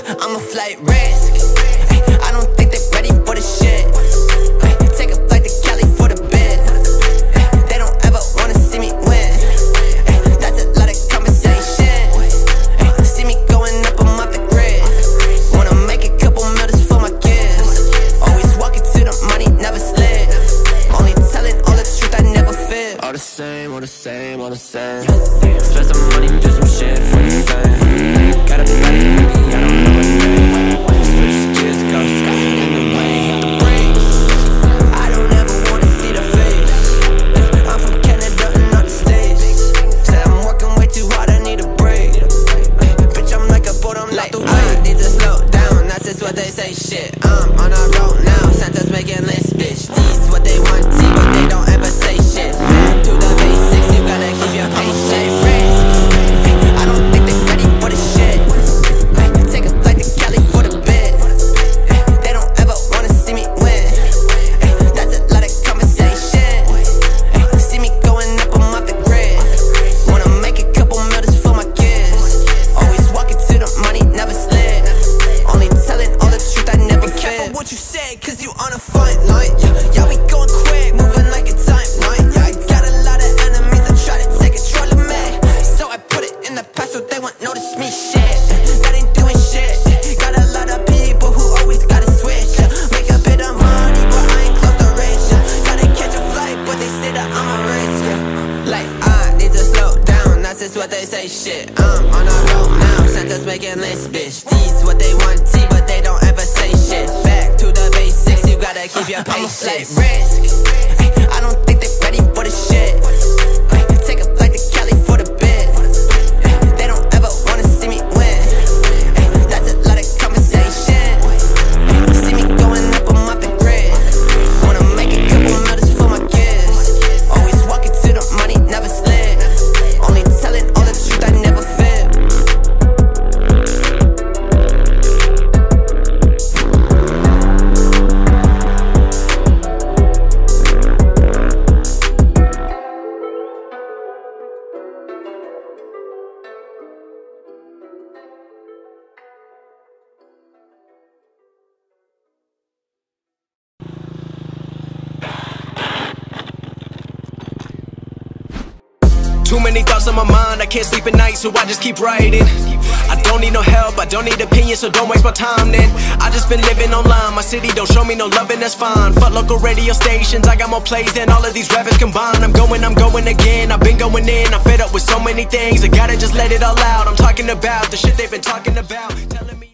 I'm a flight risk. I don't think they're ready for the shit. Take a flight to Cali for the bid. They don't ever wanna see me win. That's a lot of conversation. See me going up, I'm off the grid. Wanna make a couple millions for my kids. Always walking to the money, never slip. Only telling all the truth, I never fib. All the same, all the same, all the same. Spend some money, do some shit for the fame. Got a body, maybe I don't know her name. Switch gears, go skating in the rain. Hit the brakes. I don't ever wanna see the face. I'm from Canada and not the States. Said I'm working way too hard, I need a break. Bitch, I'm like a boat, I'm like the wind. Need to slow down, that's just what they say, shit. I'm on a road now, Santa's making lists, bitch. These what they want, see, but they don't ever say shit. Back to the basics, you gotta keep your patience. I don't think they're ready for the shit. Take a flight to Cali for the bid. They don't ever wanna see me win. That's a lot of conversation. See me going up, I'm off the grid. Wanna make a couple millions for my kids. Always walking to the money, never slip. Only telling all the truth, I never fib. Be careful what you say, cause you on a fine line. Yeah, we going quick, moving like a timeline. Yeah, I got a lot of enemies that try to take control of me. So I put it in the past so they won't notice me, shit. That ain't doing shit. Got a lot of people who always gotta switch. Make a bit of money, but I ain't close to rich. Gotta catch a flight, but they say that I'm a risk. Like, I need to slow down, that's just what they say, shit. I'm on a road now, Santa's making lists, bitch. These what they want, see, but they don't ever say shit. Back to the basics, you gotta keep your patience. I'm a flight risk. I don't think they're ready for the shit. Take a flight to Cali for the bid. They don't ever wanna see me win. That's a lot of conversation. See me going up, I'm off the grid. Wanna make a couple millions for my kids. Always walking to the money, never slip. Only telling all the truth, I never fib. Too many thoughts on my mind, I can't sleep at night, so I just keep writing. I don't need no help, I don't need opinions, so don't waste my time then. I just been living online, my city don't show me no loving, that's fine. Fuck local radio stations, I got more plays than all of these rappers combined. I'm going again, I've been going in, I'm fed up with so many things. I gotta just let it all out, I'm talking about the shit they've been talking about, telling me